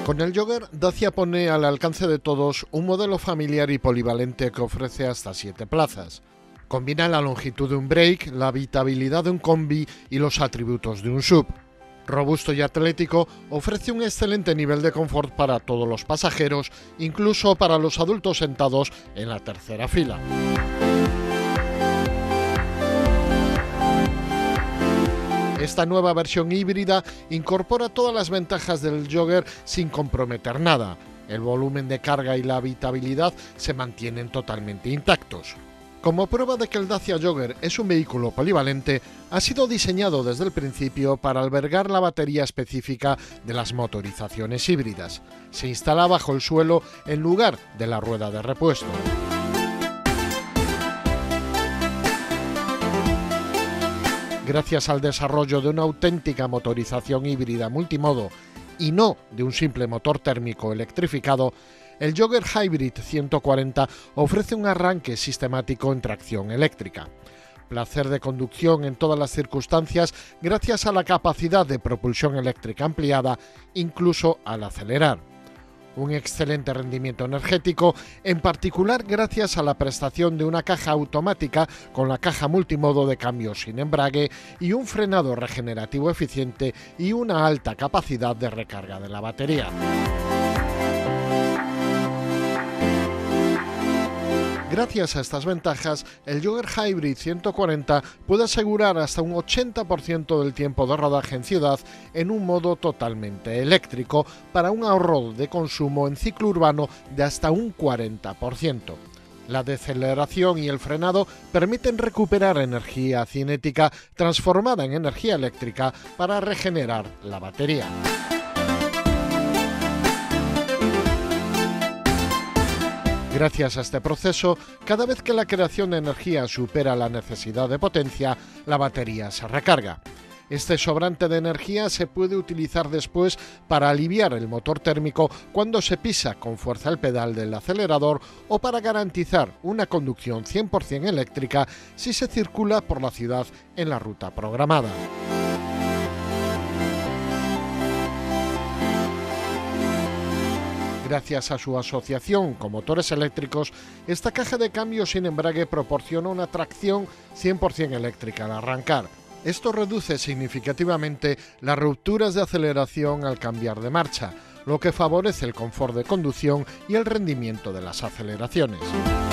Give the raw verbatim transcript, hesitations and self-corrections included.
Con el Jogger, Dacia pone al alcance de todos un modelo familiar y polivalente que ofrece hasta siete plazas. Combina la longitud de un break, la habitabilidad de un combi y los atributos de un sub. Robusto y atlético, ofrece un excelente nivel de confort para todos los pasajeros, incluso para los adultos sentados en la tercera fila. Esta nueva versión híbrida incorpora todas las ventajas del Jogger sin comprometer nada. El volumen de carga y la habitabilidad se mantienen totalmente intactos. Como prueba de que el Dacia Jogger es un vehículo polivalente, ha sido diseñado desde el principio para albergar la batería específica de las motorizaciones híbridas. Se instala bajo el suelo en lugar de la rueda de repuesto. Gracias al desarrollo de una auténtica motorización híbrida multimodo y no de un simple motor térmico electrificado, el Jogger Hybrid ciento cuarenta ofrece un arranque sistemático en tracción eléctrica. Placer de conducción en todas las circunstancias gracias a la capacidad de propulsión eléctrica ampliada, incluso al acelerar. Un excelente rendimiento energético, en particular gracias a la prestación de una caja automática con la caja multimodo de cambio sin embrague y un frenado regenerativo eficiente y una alta capacidad de recarga de la batería. Gracias a estas ventajas, el Jogger Hybrid ciento cuarenta puede asegurar hasta un ochenta por ciento del tiempo de rodaje en ciudad en un modo totalmente eléctrico, para un ahorro de consumo en ciclo urbano de hasta un cuarenta por ciento. La deceleración y el frenado permiten recuperar energía cinética transformada en energía eléctrica para regenerar la batería. Gracias a este proceso, cada vez que la creación de energía supera la necesidad de potencia, la batería se recarga. Este sobrante de energía se puede utilizar después para aliviar el motor térmico cuando se pisa con fuerza el pedal del acelerador o para garantizar una conducción cien por cien eléctrica si se circula por la ciudad en la ruta programada. Gracias a su asociación con motores eléctricos, esta caja de cambio sin embrague proporciona una tracción cien por cien eléctrica al arrancar. Esto reduce significativamente las rupturas de aceleración al cambiar de marcha, lo que favorece el confort de conducción y el rendimiento de las aceleraciones.